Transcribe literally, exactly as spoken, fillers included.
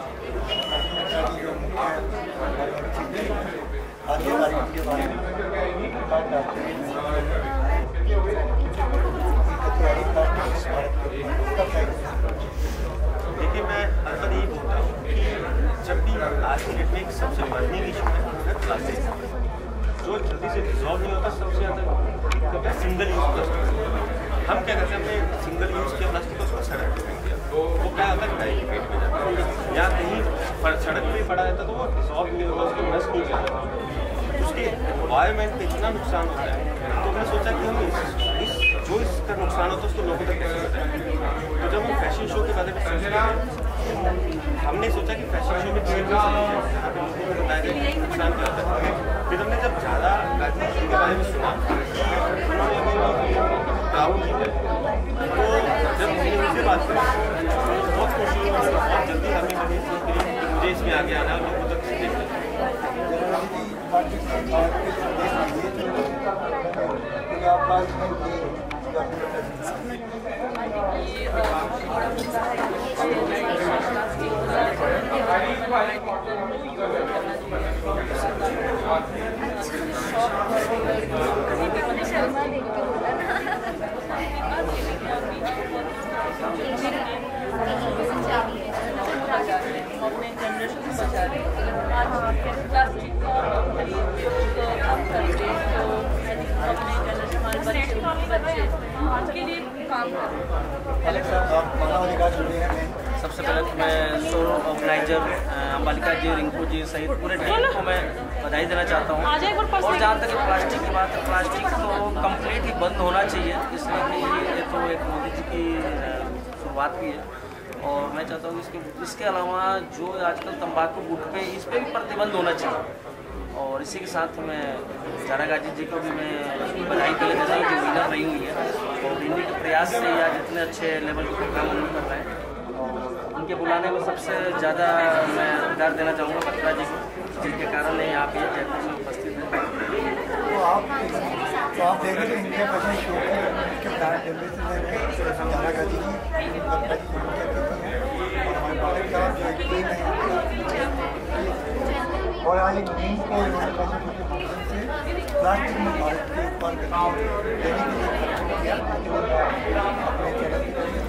देखिए, मैं हर बार यही बोलता हूँ कि जब भी आज की डेट में एक सबसे बर्निंग इशू है प्लास्टिक, जो जल्दी से रिजॉल्व नहीं होता, सबसे ज़्यादा दिक्कत है सिंगल यूज़ प्लास्टिक। हम क्या करते हैं, हमने सिंगल यूज़ किया प्लास्टिक को उसको सड़क पे फेंक दिया, वो क्या होता है कहीं पेट में जाता है, या कहीं सड़क पे पड़ा रहता तो वो रिजॉल्व नहीं होता, उसको नष्ट नहीं किया जाता, उसके एनवायरमेंट पे इतना नुकसान होता है। तो मैंने सोचा कि हम इस, इस जो इसका नुकसान होता है उसको लोगों तक कैसे बताएं। तो जब हम फैशन शो के बारे में सोच रहे हैं, हमने सोचा कि फैशन शो में ट्रेड में बताया जाए नुकसान क्या होता है। फिर हमने जब ज़्यादा के बारे में सुना, क्राउड तो जब हमने उनसे बात की बहुत खुशी हुई, बहुत जल्दी हमें लगी कि मुझे इसमें आगे आना है, लोगों तक देखना है। अपने जनरेशन को बचा रहे हैं। आज प्लास्टिक का काम करते हैं तो अपने जनरेशन हमारे बच्चे बच्चे उनके लिए काम करते हैं। सबसे पहले तो मैं शो ऑर्गेनाइजर अंबालिका जी, रिंकू जी सहित पूरे टीम को मैं बधाई देना चाहता हूँ। और जहाँ तक प्लास्टिक की बात है, प्लास्टिक तो कंप्लीट ही बंद होना चाहिए, इसलिए कि ये तो एक मोदी जी की शुरुआत भी है। और मैं चाहता हूँ इसके इसके अलावा जो आजकल तंबाकू गुटखे, इस पर भी प्रतिबंध होना चाहिए। और इसी के साथ मैं चारा गाजी जी को भी मैं बधाई देना चाहता हूँ जो विनर रही हुई है, और इन्हीं के प्रयास से आज इतने अच्छे लेवल के प्रोग्राम हम कर रहे हैं। उनके बुलाने में सबसे ज़्यादा मैं अधिकार देना चाहूँगा बत्रा जी को, जिनके कारण यहाँ पे जयपुर में उपस्थित है। तो आप तो आप देख रहे हैं इंडिया फैशन शो के चारा गाजी जी, बत्रा जी और हमारे प्रोडक्ट का जो एक टीम है, और आज एक टीम को इन्होंने फैशन शो के माध्यम से प्लास्टिक में भारत के उत्पाद करने देने के लिए किया, जो अपने चैनल